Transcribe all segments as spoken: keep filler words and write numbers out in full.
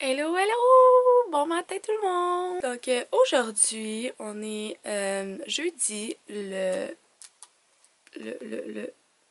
Hello, hello! Bon matin tout le monde! Donc euh, aujourd'hui, on est euh, jeudi le, le, le, le,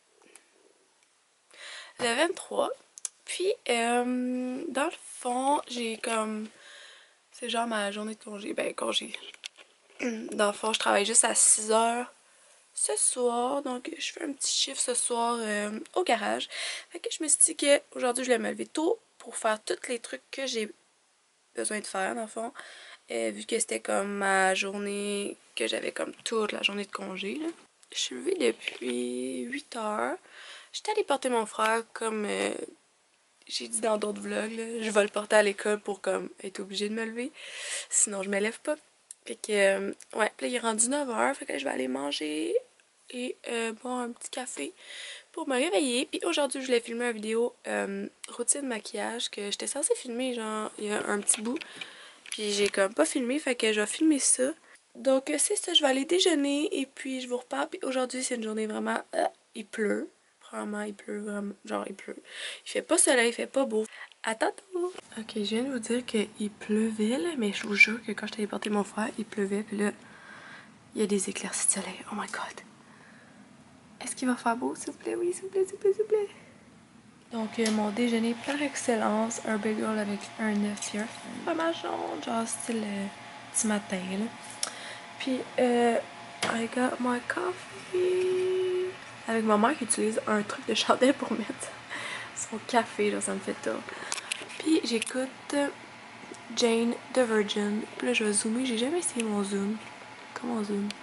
le vingt-trois. Puis, euh, dans le fond, j'ai comme... C'est genre ma journée de congé. Ben, congé. Dans le fond, je travaille juste à six heures ce soir. Donc, je fais un petit chiffre ce soir euh, au garage. Fait que je me suis dit qu'aujourd'hui, je vais me lever tôt pour faire tous les trucs que j'ai besoin de faire, dans le fond. Euh, vu que c'était comme ma journée, que j'avais comme toute la journée de congé, là. Je suis levée depuis huit heures. J'étais allée porter mon frère comme euh, j'ai dit dans d'autres vlogs, là. Je vais le porter à l'école pour comme être obligée de me lever. Sinon je me lève pas. Fait que euh, ouais, puis là il est rendu neuf heures, fait que je vais aller manger et euh, boire un petit café pour me réveiller. Puis aujourd'hui je voulais filmer une vidéo euh, routine maquillage que j'étais censée filmer genre il y a un petit bout. Puis j'ai comme pas filmé, fait que je vais filmer ça. Donc c'est ça, je vais aller déjeuner et puis je vous reparle. Puis aujourd'hui c'est une journée vraiment... Euh, il pleut. Vraiment, il pleut vraiment. Genre il pleut. Il fait pas soleil, il fait pas beau. À tantôt! Ok, je viens de vous dire qu'il pleuvait là, mais je vous jure que quand je t'allais porter mon frère, il pleuvait. Puis là, il y a des éclaircies de soleil. Oh my god! Est-ce qu'il va faire beau, s'il vous plaît? Oui, s'il vous plaît, s'il vous plaît, s'il vous plaît. Donc, euh, mon déjeuner par excellence, un bagel avec un œuf et un fromage jaune, genre style euh, petit matin, là. Puis, euh, I got my coffee. Avec ma mère qui utilise un truc de chandelle pour mettre son café, là, ça me fait top. Puis, j'écoute Jane the Virgin. Puis là, je vais zoomer, j'ai jamais essayé mon zoom. Comment on zoom?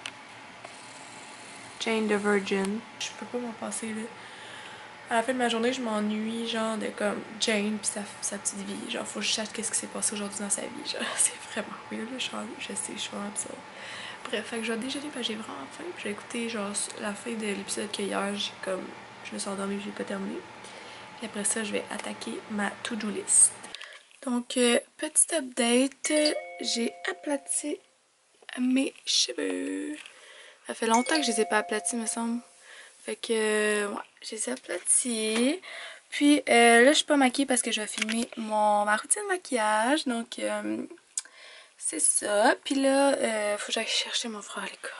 Jane the Virgin. Je peux pas m'en passer, là. À la fin de ma journée, je m'ennuie, genre, de comme Jane pis sa, sa petite vie. Genre, faut que je sache qu'est-ce qui s'est passé aujourd'hui dans sa vie. Genre, c'est vraiment weird, là. Je, je sais, je suis vraiment ça. Bref, fait que je vais déjeuner parce que j'ai vraiment faim. Puis j'ai écouté, genre, la fin de l'épisode qu'hier, j'ai comme. Je me suis endormie, j'ai pas terminé. Puis après ça, je vais attaquer ma to-do list. Donc, euh, petit update, j'ai aplati mes cheveux. Ça fait longtemps que je les ai pas aplatis, me semble. Fait que, ouais, je les ai aplatis. Puis euh, là, je suis pas maquillée parce que je vais filmer mon, ma routine de maquillage. Donc, euh, c'est ça. Puis là, euh, faut que j'aille chercher mon frère à l'école.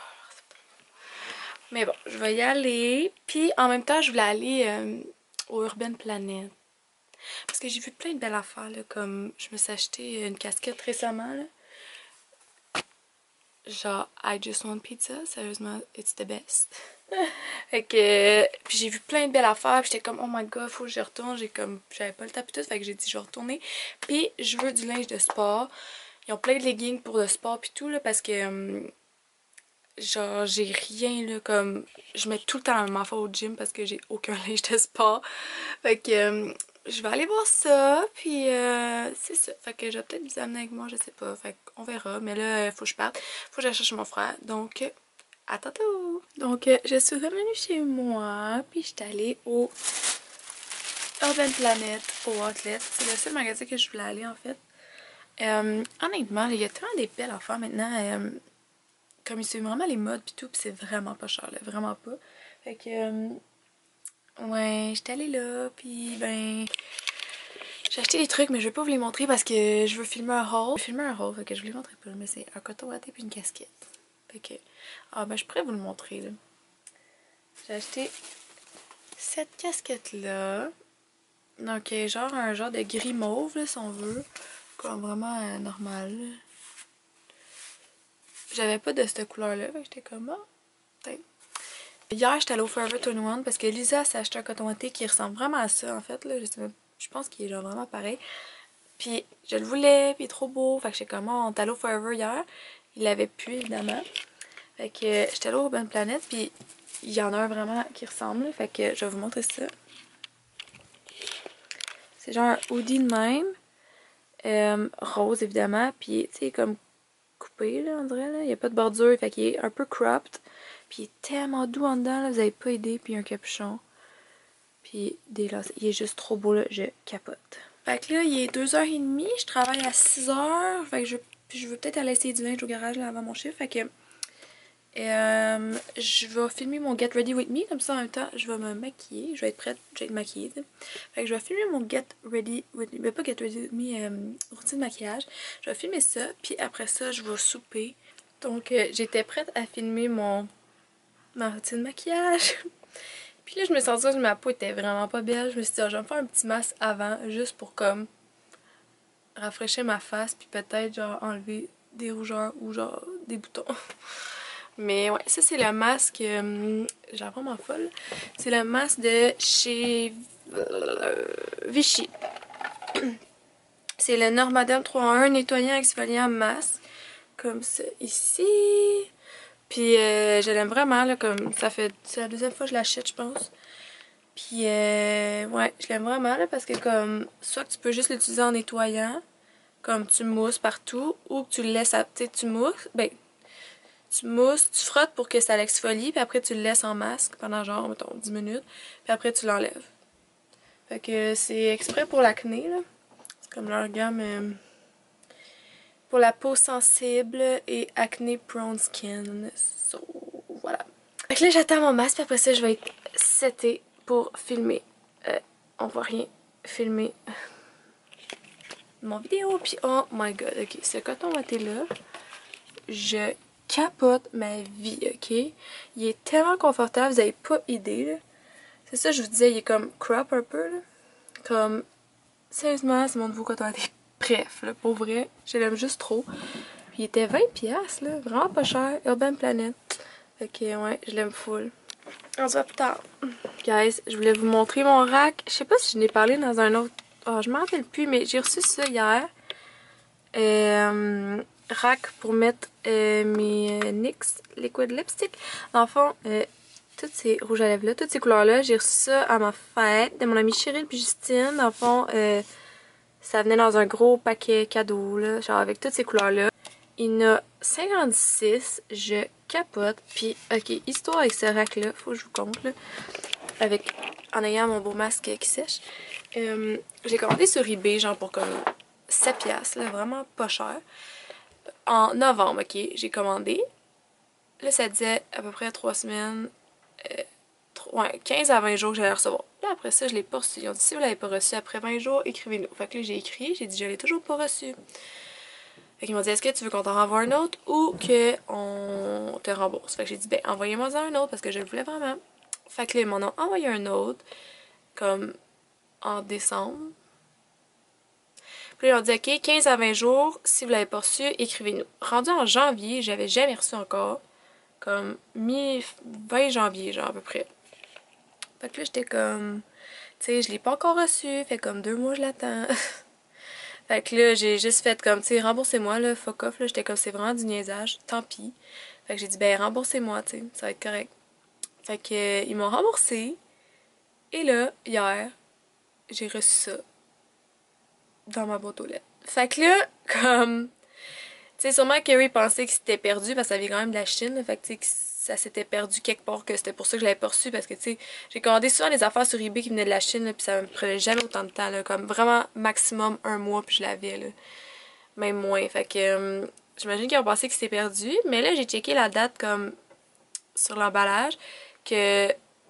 Mais bon, je vais y aller. Puis en même temps, je voulais aller euh, au Urban Planet. Parce que j'ai vu plein de belles affaires, là, comme je me suis acheté une casquette récemment, là. Genre, I just want pizza, sérieusement, it's the best. Fait que, puis j'ai vu plein de belles affaires, puis j'étais comme, oh my god, faut que j'y retourne. J'ai comme, j'avais pas le temps pis tout, fait que j'ai dit, je vais retourner. Puis je veux du linge de sport. Ils ont plein de leggings pour le sport pis tout, là, parce que, um, genre, j'ai rien, là, comme, je mets tout le temps la même affaire au gym parce que j'ai aucun linge de sport. Fait que, um, je vais aller voir ça, puis euh, c'est ça. Fait que je vais peut-être vous amener avec moi, je sais pas. Fait qu'on verra. Mais là, il faut que je parte. Faut que j'aille chercher mon frère. Donc, à tantôt! Donc, euh, je suis revenue chez moi, puis je suis allée au Urban Planet, au Outlet. C'est le seul magasin que je voulais aller, en fait. Euh, honnêtement, il y a tellement des belles affaires maintenant. Euh, comme ils suivent vraiment les modes, puis tout, puis c'est vraiment pas cher, là. Vraiment pas. Fait que, euh, ouais, j'étais allée là, puis ben... J'ai acheté des trucs, mais je vais pas vous les montrer parce que je veux filmer un haul. Je veux filmer un haul, fait que je vous les montrerai pas, mais c'est un coton watté puis une casquette. Fait que, ah ben je pourrais vous le montrer, là. J'ai acheté cette casquette-là. Donc, genre un genre de gris mauve, là, si on veut. Comme vraiment euh, normal. J'avais pas de cette couleur-là, fait que j'étais comme, ah, peut-être. Hier, j'étais allée au Forever vingt et un parce que Lisa s'est acheté un coton watté qui ressemble vraiment à ça, en fait, là. Je sais même, je pense qu'il est genre vraiment pareil. Puis je le voulais, puis il est trop beau. Fait que j'étais comme, oh, on est allé au Forever hier. Il l'avait plus, évidemment. Fait que euh, j'étais allée au Urban Planet, puis il y en a un vraiment qui ressemble. Fait que je vais vous montrer ça. C'est genre un hoodie de même. Euh, rose, évidemment. Puis, tu sais, comme coupé, là, on dirait. Là. Il n'y a pas de bordure. Fait qu'il est un peu cropped. Puis il est tellement doux en dedans, là. Vous avez pas idée. Puis un capuchon. Puis des lacets. Il est juste trop beau, là. Je capote. Fait que là, il est deux heures trente. Je travaille à six heures. Fait que je, je veux peut-être aller essayer du linge au garage là, avant mon chiffre. Fait que Euh, je vais filmer mon Get Ready With Me, comme ça en même temps je vais me maquiller, je vais être prête, je vais être maquillée. T'sais. Fait que je vais filmer mon Get Ready With Me, mais pas Get Ready With Me, euh, routine de maquillage. Je vais filmer ça, puis après ça je vais souper. Donc euh, j'étais prête à filmer mon ma routine de maquillage. Puis là je me sentais que ma peau était vraiment pas belle, je me suis dit oh, je vais me faire un petit masque avant, juste pour comme rafraîchir ma face, puis peut-être genre enlever des rougeurs ou genre des boutons. Mais ouais, ça c'est le masque, euh, j'ai vraiment folle. C'est le masque de chez euh, Vichy. C'est le Normadem trois en un nettoyant exfoliant masque. Comme ça ici. Puis euh, je l'aime vraiment là, comme ça fait. C'est la deuxième fois que je l'achète, je pense. Puis euh, ouais, je l'aime vraiment là parce que comme soit que tu peux juste l'utiliser en nettoyant, comme tu mousses partout, ou que tu le laisses à. Tu sais, tu mousses, ben. Tu mousses, tu frottes pour que ça l'exfolie, puis après tu le laisses en masque pendant genre, mettons, dix minutes, puis après tu l'enlèves. Fait que c'est exprès pour l'acné, là. C'est comme leur gamme euh, pour la peau sensible et acné prone skin. So, voilà. Fait que là j'attends mon masque, puis après ça je vais être setée pour filmer. Euh, on voit rien filmer mon vidéo, puis oh my god, ok, ce coton ouaté là, je capote ma vie, ok? Il est tellement confortable, vous avez pas idée, là. C'est ça, je vous disais, il est comme crop un peu, là. Comme, sérieusement, c'est mon nouveau coton ouaté. Bref, là, pour vrai, je l'aime juste trop. Puis il était vingt piastres, là, vraiment pas cher. Urban Planet. Fait que, ouais, je l'aime full. On se voit plus tard. Guys, je voulais vous montrer mon rack. Je sais pas si je n'ai parlé dans un autre... Oh, je m'en rappelle plus, mais j'ai reçu ça hier. Euh... rack pour mettre euh, mes euh, N Y X Liquid Lipstick. Dans le fond, euh, toutes ces rouges à lèvres là, toutes ces couleurs là, j'ai reçu ça à ma fête de mon amie Cheryl puis Justine. Dans le fond, euh, ça venait dans un gros paquet cadeau là, genre avec toutes ces couleurs là. Il y en a cinquante-six, je capote. Puis ok, histoire avec ce rack là, faut que je vous compte là, avec en ayant mon beau masque qui sèche. Euh, j'ai commandé sur eBay genre pour comme sept piastres là, vraiment pas cher. En novembre, ok, j'ai commandé. Là, ça disait à peu près trois semaines, euh, ouais, quinze à vingt jours que j'allais recevoir. Là, après ça, je l'ai pas reçu. Ils ont dit si vous l'avez pas reçu après vingt jours, écrivez-nous. Fait que là, j'ai écrit, j'ai dit je l'ai toujours pas reçu. Fait qu'ils m'ont dit est-ce que tu veux qu'on t'en renvoie un autre ou qu'on te rembourse. Fait que j'ai dit ben envoyez-moi un autre parce que je le voulais vraiment. Fait que là, ils m'en ont envoyé un autre, comme en décembre. Puis là, ils ont dit ok, quinze à vingt jours, si vous l'avez pas reçu, écrivez-nous. Rendu en janvier, j'avais jamais reçu encore. Comme mi-vingt janvier, genre à peu près. Fait que là, j'étais comme... Tu sais, je l'ai pas encore reçu, fait comme deux mois, je l'attends. Fait que là, j'ai juste fait comme, tu sais, remboursez-moi, là, fuck off, là. J'étais comme, c'est vraiment du niaisage, tant pis. Fait que j'ai dit, ben, remboursez-moi, tu sais, ça va être correct. Fait que, euh, ils m'ont remboursé. Et là, hier, j'ai reçu ça dans ma boîte aux lettres. Fait que là, comme... Tu sais, sûrement Carrie pensait que c'était perdu parce que ça vient quand même de la Chine. Là, fait que, tu sais, que ça s'était perdu quelque part, que c'était pour ça que je l'avais pas reçu. Parce que, tu sais, j'ai commandé souvent des affaires sur eBay qui venaient de la Chine, là, puis ça me prenait jamais autant de temps, là. Comme vraiment maximum un mois, puis je l'avais, là. Même moins. Fait que, euh, j'imagine qu'ils ont pensé que c'était perdu. Mais là, j'ai checké la date, comme, sur l'emballage, que,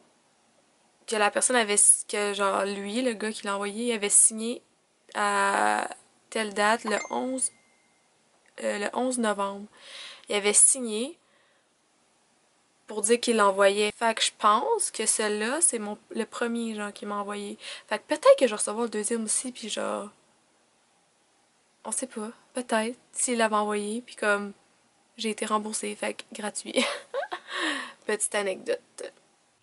que la personne avait, que, genre, lui, le gars qui l'a envoyé, il avait signé à telle date, le onze. Euh, le onze novembre. Il avait signé pour dire qu'il l'envoyait. Fait que je pense que celui-là, c'est mon le premier genre qu'il m'a envoyé. Fait que peut-être que je vais recevoir le deuxième aussi, puis genre... On sait pas. Peut-être. S'il l'avait envoyé, puis comme... J'ai été remboursée, fait que gratuit. Petite anecdote.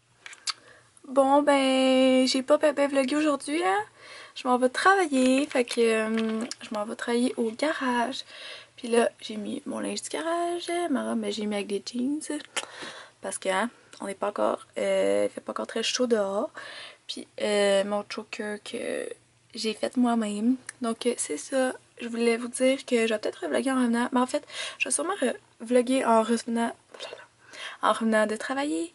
Bon, ben... J'ai pas bébé vlogué aujourd'hui, hein. Je m'en vais travailler, fait que... Euh, je m'en vais travailler au garage. Puis là, j'ai mis mon linge du garage, ma robe, ben, j'ai mis avec des jeans. Parce que, hein, on n'est pas encore, euh, il fait pas encore très chaud dehors. Puis euh, mon choker que j'ai fait moi-même. Donc c'est ça, je voulais vous dire que je vais peut-être revlogger en revenant. Mais en fait, je vais sûrement vlogger en revenant, en revenant de travailler.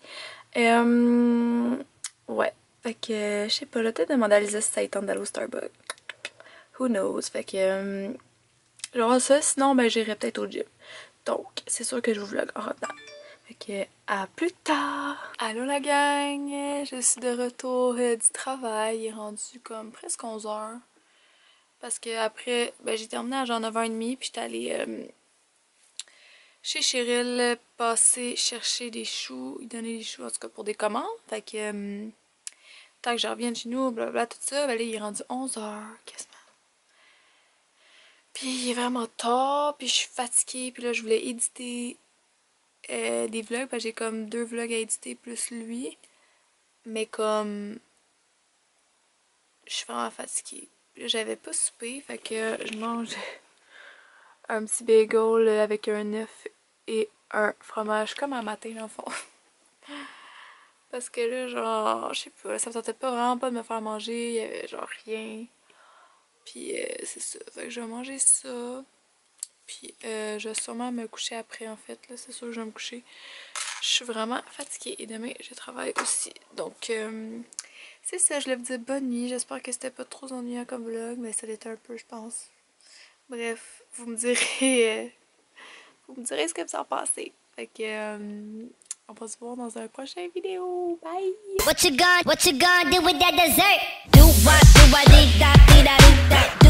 Euh, ouais, fait que, je sais pas, je vais peut-être demander à Lisa si ça lui tente d'aller au Starbucks. Who knows, fait que... Euh, genre ça, sinon ben j'irai peut-être au gym. Donc, c'est sûr que je vous vlog en revenant. Fait que à plus tard! Allô la gang! Je suis de retour euh, du travail. Il est rendu comme presque onze heures. Parce que après, ben, j'ai terminé à genre neuf heures trente puis j'étais allée euh, chez Cheryl passer chercher des choux. Il donnait des choux en tout cas pour des commandes. Fait que euh, tant que je revienne chez nous, blablabla, tout ça, ben là il est rendu onze heures quasiment. Puis il est vraiment tard, puis je suis fatiguée, puis là je voulais éditer euh, des vlogs, parce que j'ai comme deux vlogs à éditer plus lui. Mais comme je suis vraiment fatiguée. Puis là j'avais pas soupé, fait que je mange un petit bagel avec un œuf et un fromage comme un matin dans le fond. Parce que là genre, je sais pas, ça me tentait pas vraiment pas de me faire manger, il y avait genre rien. Puis euh, c'est ça, fait que je vais manger ça. Puis euh, je vais sûrement me coucher après en fait, là c'est sûr que je vais me coucher. Je suis vraiment fatiguée et demain je travaille aussi. Donc euh, c'est ça, je voulais vous dire bonne nuit. J'espère que c'était pas trop ennuyant comme vlog, mais ça l'était un peu je pense. Bref, vous me direz, euh, vous me direz ce que vous en pensez. Fait que euh, on va se voir dans un prochain vidéo. Bye! What you gonna, what you gonna do with that dessert? Do what, do what, dee da, dee da, dee da.